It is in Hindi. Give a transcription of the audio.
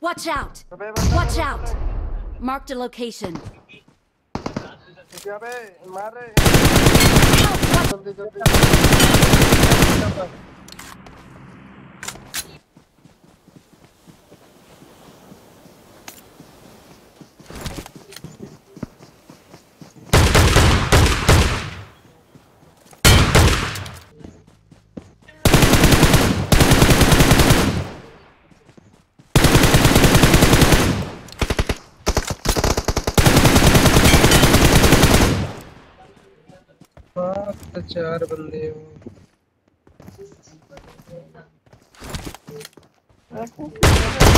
Watch out! अबे बंदा Watch out! Marked a location. अबे मार रहे Help! जल्दी जल्दी तो 4 बंदे हो